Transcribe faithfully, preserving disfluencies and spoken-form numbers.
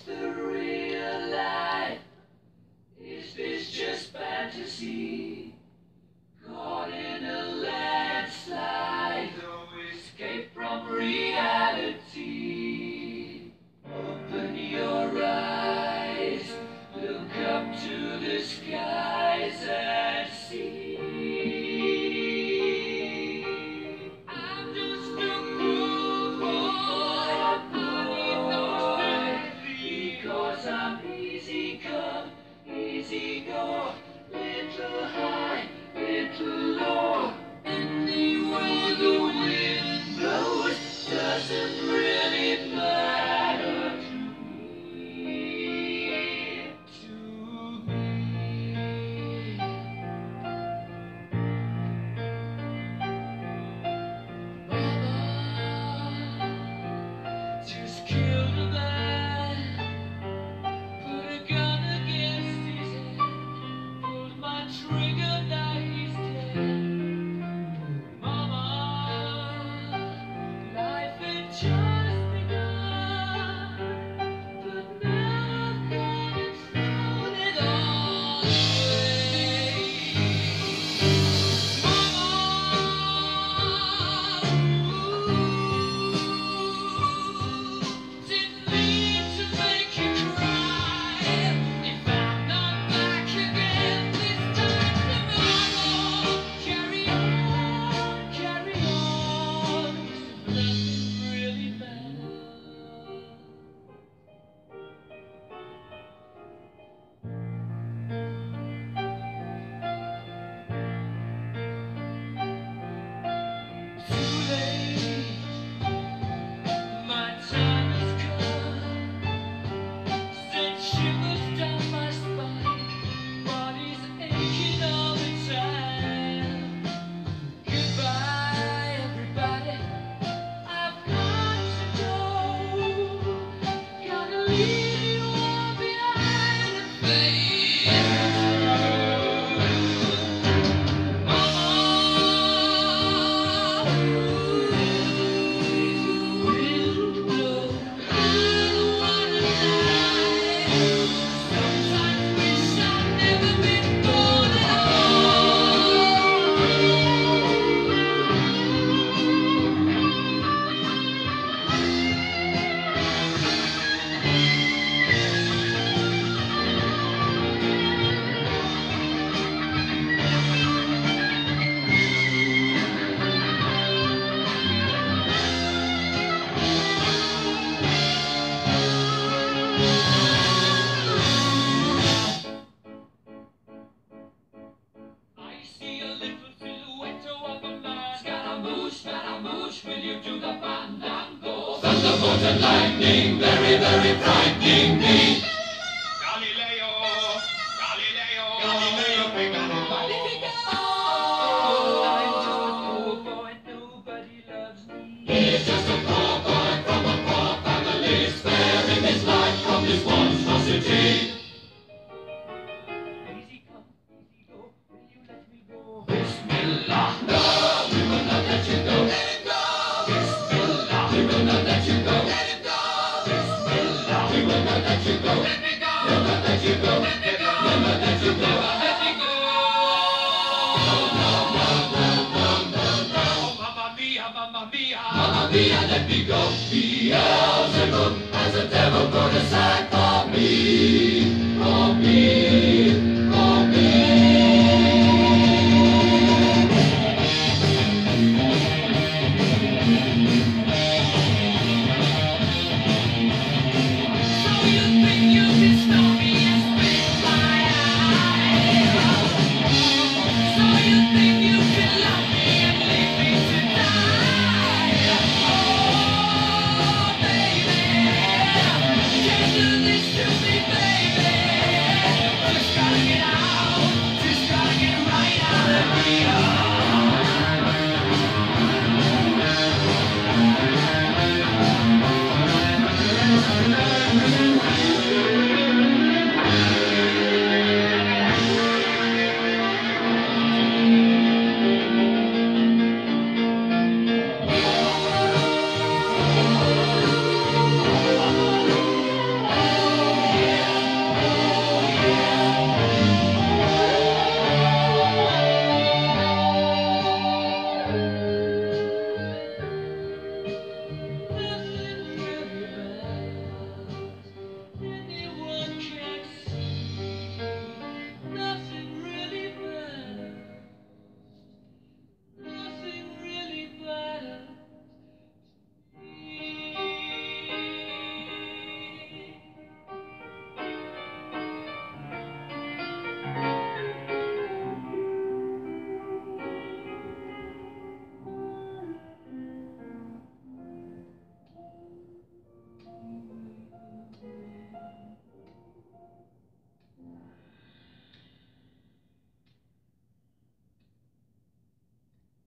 the real life? Is this just fantasy? Caught in a landslide, no escape from reality. Open your eyes, look up to the skies and see. I'm just a poor boy, because I'm easy come, easy go, little high, little low. Anywhere the wind blows doesn't really matter to me, to me. Mama just killed a man, put a gun against his head, pulled my trigger, now he's dead. Mama, life had just begun, but now that it's thrown it all away. Mama, didn't mean to make you cry. If I'm not back again this time tomorrow, carry on, carry on, 'cause nothing really matters. Too late, my time has come. Sent shivers down my spine, body's aching all the time. Goodbye, everybody, I've got to go. Gotta leave you all behind and face the truth. Mama, wind blow, I don't wanna die. Sometimes wish I'd never been born at I see a little silhouette of a man. Scaramouche, Scaramouche, will you do the fandango? Thunderbolt and lightning, very, very frightening me. Galileo, Galileo, Galileo Figaro. Magnifico! I'm just a poor boy, nobody loves me. He's just a poor boy from a poor family, sparing his life from this monstrosity. Easy come, easy go, will you let me go? Bismillah, no, we will not let you go. Let him go. Bismillah, we will not let you go. Let him go. Bismillah, we will not let you go. Let me go. We'll not let you go. Let me go. We'll not let you go. Let me go. No, no, no, no, no, no, no. Oh, Mamma mia, Mamma mia, Mamma mia, let me go. Beelzebub has a devil put aside for me, for me.